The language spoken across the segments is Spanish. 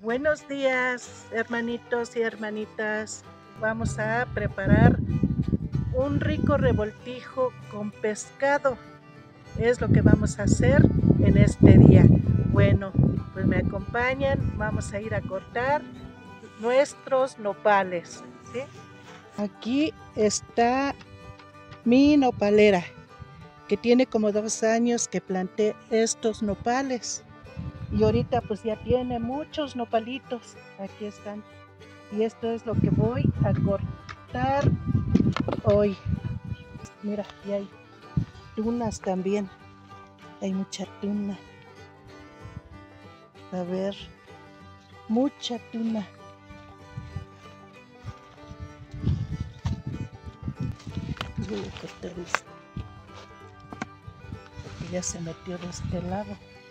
Buenos días, hermanitos y hermanitas. Vamos a preparar un rico revoltijo con pescado. Es lo que vamos a hacer en este día. Bueno, pues me acompañan. Vamos a ir a cortar nuestros nopales, ¿sí? Aquí está mi nopalera, que tiene como 2 años que planté estos nopales. Y ahorita pues ya tiene muchos nopalitos. Aquí están. Y esto es lo que voy a cortar hoy. Mira, y hay tunas también. Hay mucha tuna. A ver, mucha tuna. Voy a cortar esto, porque ya se metió de este lado.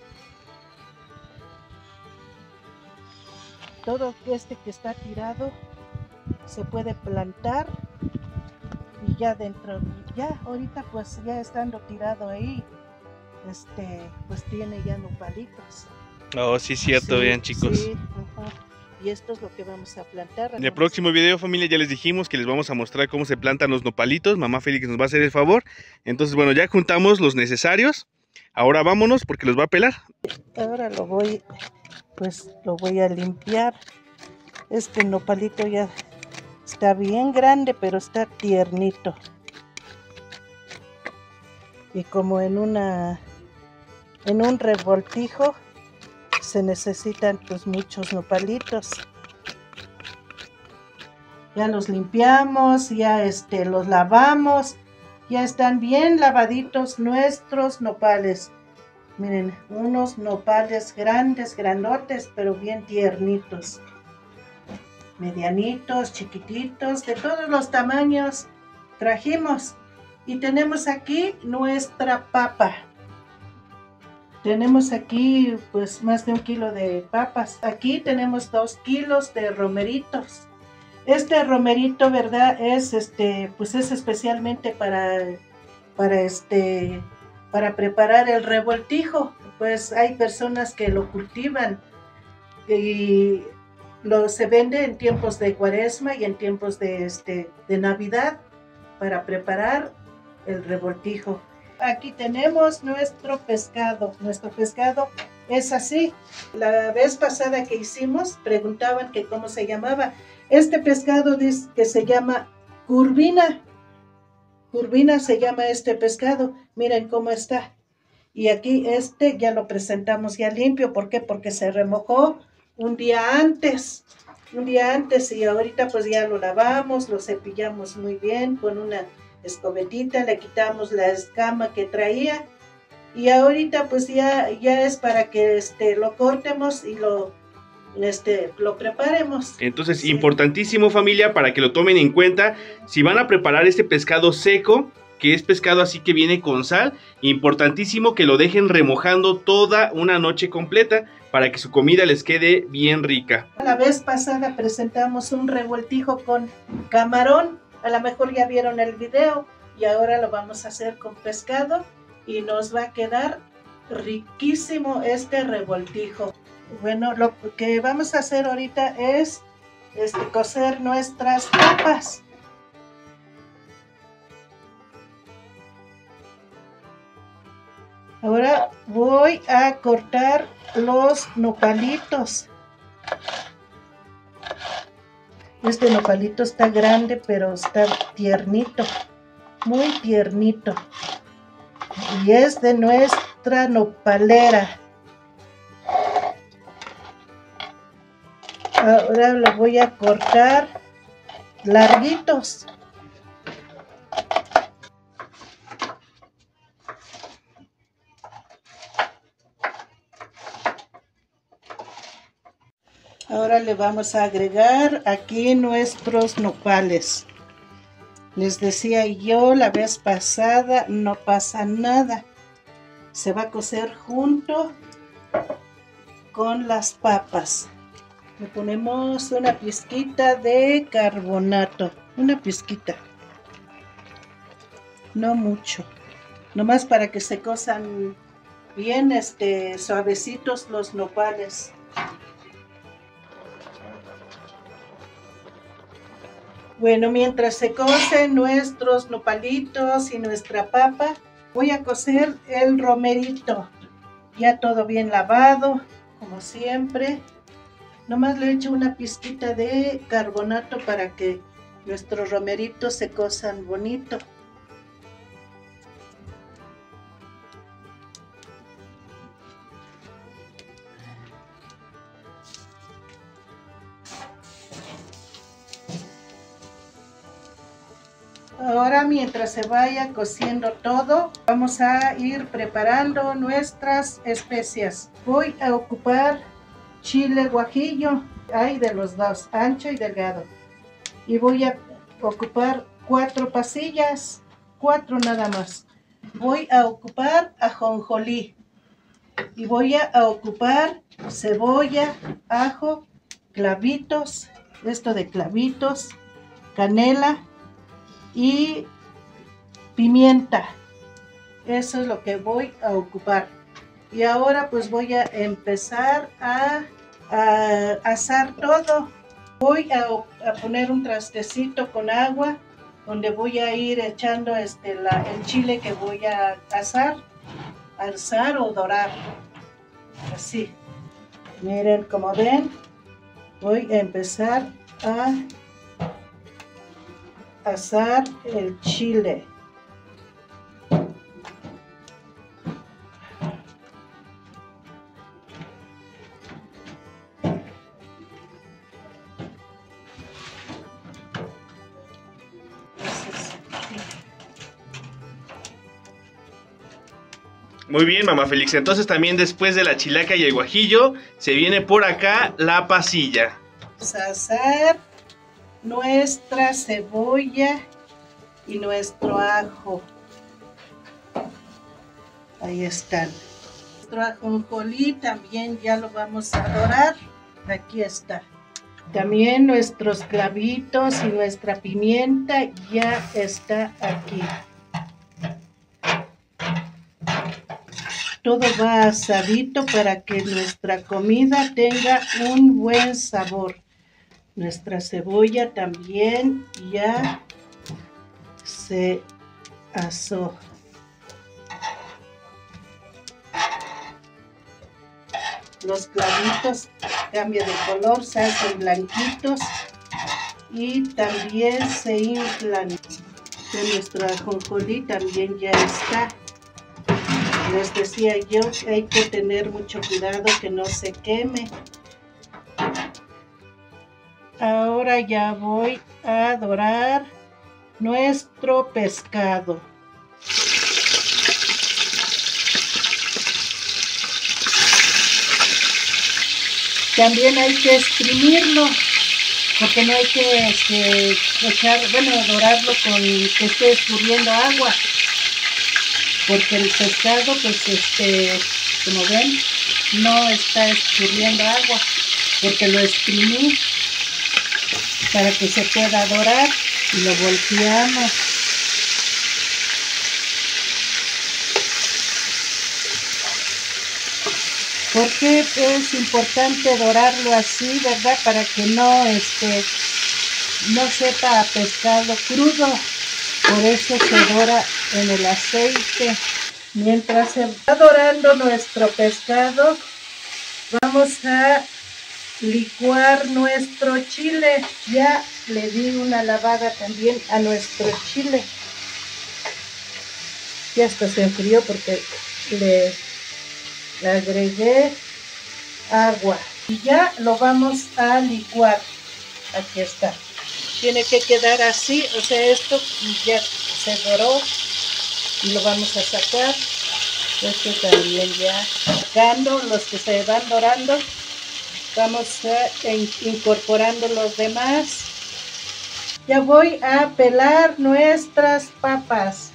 Todo este que está tirado se puede plantar y ya dentro, ya ahorita pues ya estando tirado ahí, pues tiene ya nopalitos. Oh, sí, cierto, Sí, vean, chicos. sí, y esto es lo que vamos a plantar. En el próximo video, familia, ya les dijimos que les vamos a mostrar cómo se plantan los nopalitos. Mamá Félix nos va a hacer el favor. Entonces, bueno, ya juntamos los necesarios. Ahora vámonos porque los va a pelar. Ahora lo voy a limpiar. Este nopalito ya está bien grande, pero está tiernito. Y como en un revoltijo se necesitan pues muchos nopalitos. Ya los limpiamos, ya los lavamos, ya están bien lavaditos nuestros nopales. Miren, unos nopales grandes, grandotes, pero bien tiernitos. Medianitos, chiquititos, de todos los tamaños trajimos. Y tenemos aquí nuestra papa. Tenemos aquí pues más de 1 kilo de papas. Aquí tenemos 2 kilos de romeritos. Este romerito, ¿verdad? Pues es especialmente para preparar el revoltijo. Pues hay personas que lo cultivan y se vende en tiempos de Cuaresma y en tiempos de Navidad para preparar el revoltijo. Aquí tenemos nuestro pescado. Nuestro pescado es así. La vez pasada que hicimos preguntaban que cómo se llamaba. Este pescado dice que se llama curvina. Curvina se llama este pescado. Miren cómo está. Y aquí ya lo presentamos ya limpio. ¿Por qué? Porque se remojó un día antes. Y ahorita pues ya lo lavamos, lo cepillamos muy bien con una escobetita, le quitamos la escama que traía. Y ahorita pues ya es para que lo cortemos y lo preparemos. Entonces, sí, importantísimo, familia, para que lo tomen en cuenta. Si van a preparar este pescado seco, que es pescado así que viene con sal, importantísimo que lo dejen remojando toda una noche completa para que su comida les quede bien rica. La vez pasada presentamos un revoltijo con camarón, a lo mejor ya vieron el video, y ahora lo vamos a hacer con pescado y nos va a quedar riquísimo este revoltijo. Bueno, lo que vamos a hacer ahorita es cocer nuestras papas. Ahora voy a cortar los nopalitos. Este nopalito está grande, pero está tiernito, muy tiernito. Y es de nuestra nopalera. Ahora lo voy a cortar larguitos. Ahora le vamos a agregar aquí nuestros nopales. Les decía yo la vez pasada, no pasa nada. Se va a cocer junto con las papas. Le ponemos una pizquita de carbonato, una pizquita, no mucho, nomás para que se cosan bien suavecitos los nopales. Bueno, mientras se cocen nuestros nopalitos y nuestra papa, voy a cocer el romerito. Ya todo bien lavado, como siempre. Nomás le echo una pizquita de carbonato para que nuestros romeritos se cosan bonito. Ahora, mientras se vaya cociendo todo, vamos a ir preparando nuestras especias. Voy a ocupar chile guajillo, hay de los dos, ancho y delgado. Y voy a ocupar 4 pasillas, 4 nada más. Voy a ocupar ajonjolí y voy a ocupar cebolla, ajo, clavitos, esto de clavitos, canela y pimienta. Eso es lo que voy a ocupar. Y ahora pues voy a empezar a asar todo. Voy a poner un trastecito con agua donde voy a ir echando el chile que voy a asar o dorar. Así. Miren, como ven, voy a empezar a asar el chile. Muy bien, mamá Félix. Entonces también después de la chilaca y el guajillo, se viene por acá la pasilla. Vamos a asar nuestra cebolla y nuestro ajo. Ahí están. Nuestro ajonjolí también ya lo vamos a dorar. Aquí está. También nuestros clavitos y nuestra pimienta ya está aquí. Todo va asadito para que nuestra comida tenga un buen sabor. Nuestra cebolla también ya se asó. Los clavitos cambian de color, se hacen blanquitos y también se inflan. Nuestro ajonjolí también ya está. Les decía yo que hay que tener mucho cuidado que no se queme. Ahora ya voy a dorar nuestro pescado. También hay que exprimirlo, porque no hay que dorarlo con que esté escurriendo agua. Porque el pescado, pues como ven, no está escurriendo agua, porque lo exprimí para que se pueda dorar y lo volteamos. Porque es importante dorarlo así, ¿verdad? Para que no sepa a pescado crudo. Por eso se dora en el aceite. Mientras se va dorando nuestro pescado, vamos a licuar nuestro chile. Ya le di una lavada también a nuestro chile. Ya hasta se enfrió porque le agregué agua. Y ya lo vamos a licuar. Aquí está. Tiene que quedar así, o sea, esto ya se doró y lo vamos a sacar. Este también ya sacando los que se van dorando. Vamos a incorporando los demás. Ya voy a pelar nuestras papas.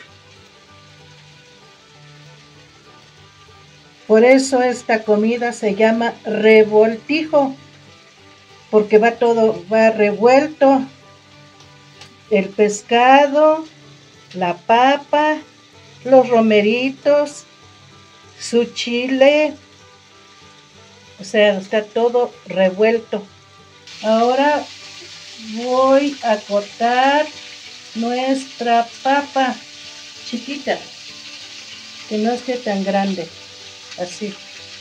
Por eso esta comida se llama revoltijo, porque va revuelto el pescado, la papa, los romeritos, su chile, o sea, está todo revuelto. Ahora voy a cortar nuestra papa chiquita, que no esté tan grande, así.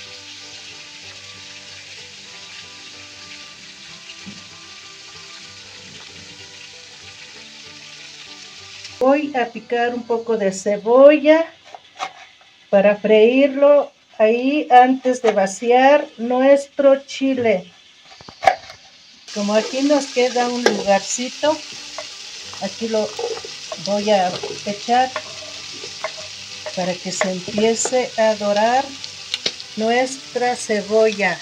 Voy a picar un poco de cebolla para freírlo ahí antes de vaciar nuestro chile. Como aquí nos queda un lugarcito, aquí lo voy a echar para que se empiece a dorar nuestra cebolla.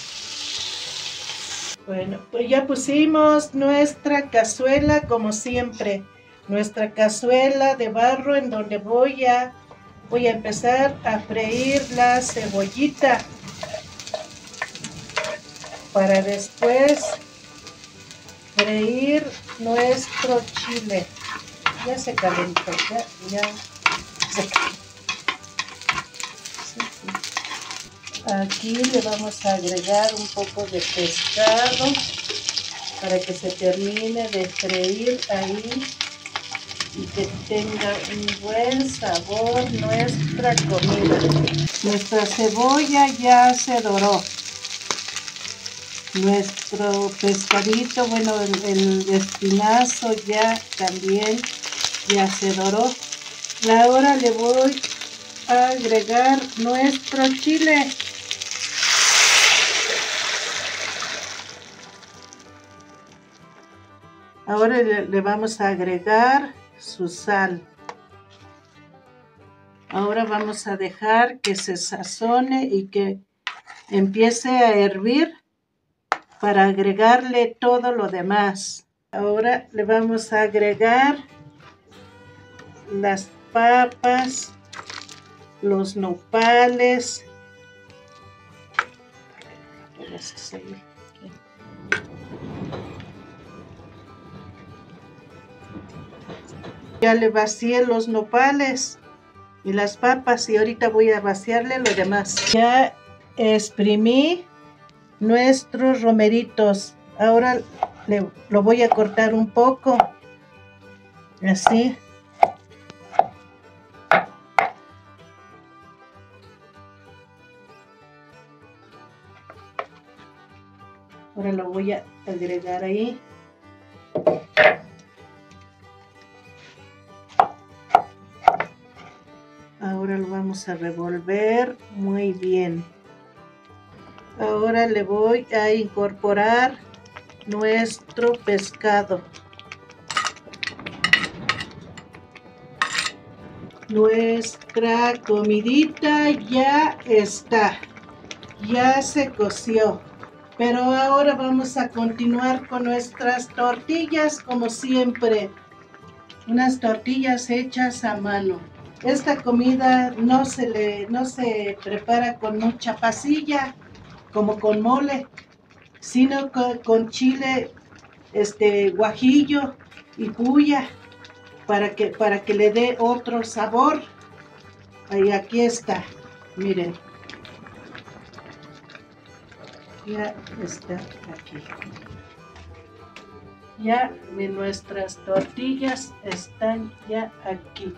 Bueno, pues ya pusimos nuestra cazuela como siempre, nuestra cazuela de barro en donde voy a empezar a freír la cebollita para después freír nuestro chile. Ya se calentó, ya se calentó. Aquí le vamos a agregar un poco de pescado para que se termine de freír ahí y que tenga un buen sabor nuestra comida. Nuestra cebolla ya se doró. Nuestro pescadito, bueno, el espinazo ya también ya se doró. Ahora le voy a agregar nuestro chile. Ahora le vamos a agregar su sal. Ahora vamos a dejar que se sazone y que empiece a hervir para agregarle todo lo demás. Ahora le vamos a agregar las papas, los nopales. Ya le vacié los nopales y las papas y ahorita voy a vaciarle lo demás. Ya exprimí nuestros romeritos. Ahora lo voy a cortar un poco, así. Ahora lo voy a agregar ahí. Ahora lo vamos a revolver muy bien. Ahora le voy a incorporar nuestro pescado. Nuestra comidita ya está. Ya se coció. Pero ahora vamos a continuar con nuestras tortillas como siempre. Unas tortillas hechas a mano. Esta comida no se prepara con mucha pasilla, como con mole, sino con chile, guajillo y puya, para que le dé otro sabor. Ahí aquí está, miren. Ya está aquí. Ya nuestras tortillas están ya aquí.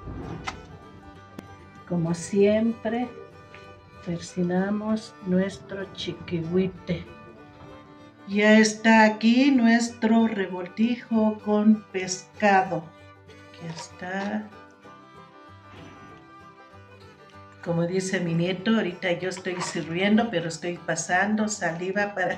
Como siempre, persinamos nuestro chiquihuite. Ya está aquí nuestro revoltijo con pescado. Aquí está. Como dice mi nieto, ahorita yo estoy sirviendo, pero estoy pasando saliva para...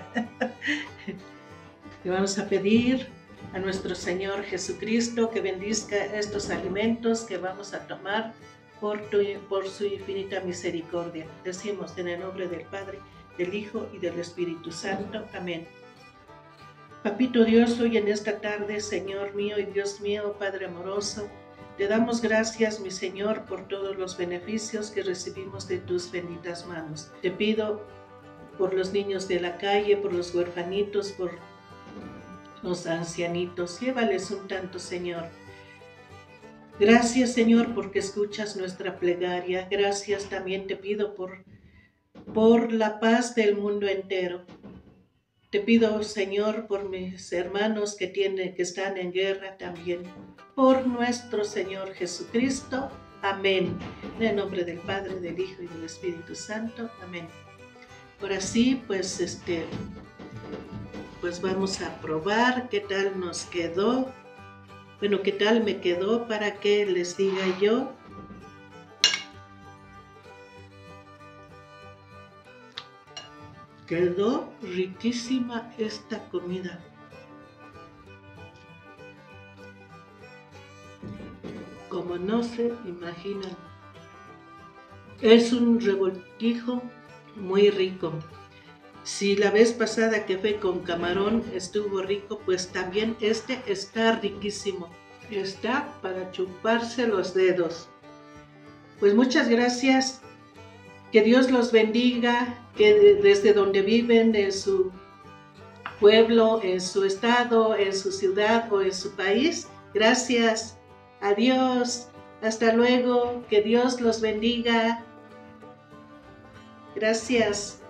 Le vamos a pedir a nuestro Señor Jesucristo que bendizca estos alimentos que vamos a tomar por su infinita misericordia. Decimos en el nombre del Padre, del Hijo y del Espíritu Santo. Amén. Papito Dios, hoy en esta tarde, Señor mío y Dios mío, Padre amoroso, te damos gracias, mi Señor, por todos los beneficios que recibimos de tus benditas manos. Te pido por los niños de la calle, por los huerfanitos, por los ancianitos. Llévales un tanto, Señor. Gracias, Señor, porque escuchas nuestra plegaria. Gracias también te pido por la paz del mundo entero. Te pido, Señor, por mis hermanos que están en guerra también, por nuestro Señor Jesucristo. Amén. En el nombre del Padre, del Hijo y del Espíritu Santo. Amén. Ahora sí, pues vamos a probar qué tal nos quedó. Bueno, qué tal me quedó para que les diga yo. Quedó riquísima esta comida. Como no se imaginan. Es un revoltijo muy rico. Si la vez pasada que fue con camarón estuvo rico, pues también este está riquísimo. Está para chuparse los dedos. Pues muchas gracias. Que Dios los bendiga, que desde donde viven, en su pueblo, en su estado, en su ciudad o en su país. Gracias. Adiós. Hasta luego. Que Dios los bendiga. Gracias.